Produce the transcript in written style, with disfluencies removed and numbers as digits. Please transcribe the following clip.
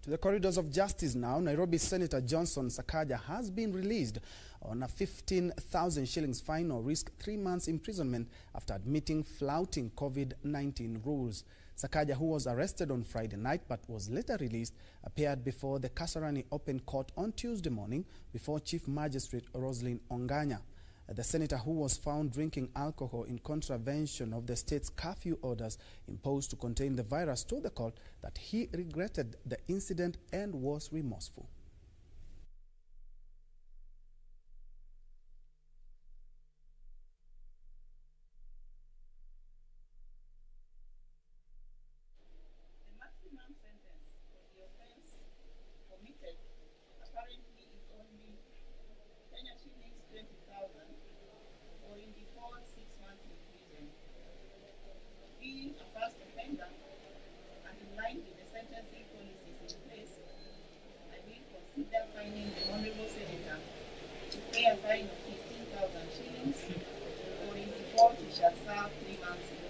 To the corridors of justice now, Nairobi Senator Johnston Sakaja has been released on a 15,000 shillings fine or risk 3 months imprisonment after admitting flouting COVID-19 rules. Sakaja, who was arrested on Friday night but was later released, appeared before the Kasarani Open Court on Tuesday morning before Chief Magistrate Roselyne Onganya. The senator, who was found drinking alcohol in contravention of the state's curfew orders imposed to contain the virus, told the court that he regretted the incident and was remorseful. The maximum sentence for the offense committed apparently is only Kenya shillings 20,000 or in default 6 months in prison. Being a first offender and in line with the sentencing policies in place, I will consider fining the Honorable Senator to pay a fine of 15,000 shillings or in default he shall serve 3 months in